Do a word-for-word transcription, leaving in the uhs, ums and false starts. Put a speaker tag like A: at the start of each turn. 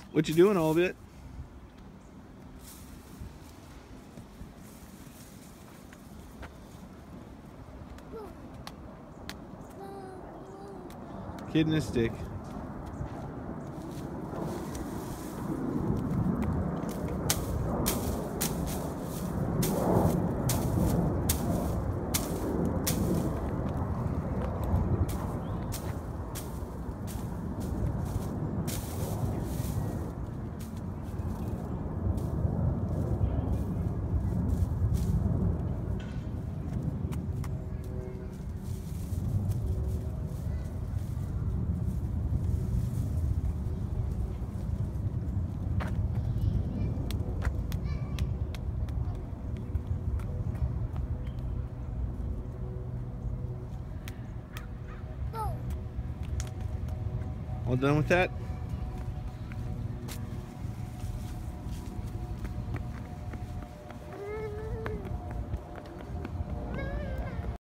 A: What you doing, all of it? Kid and a stick. All done with that?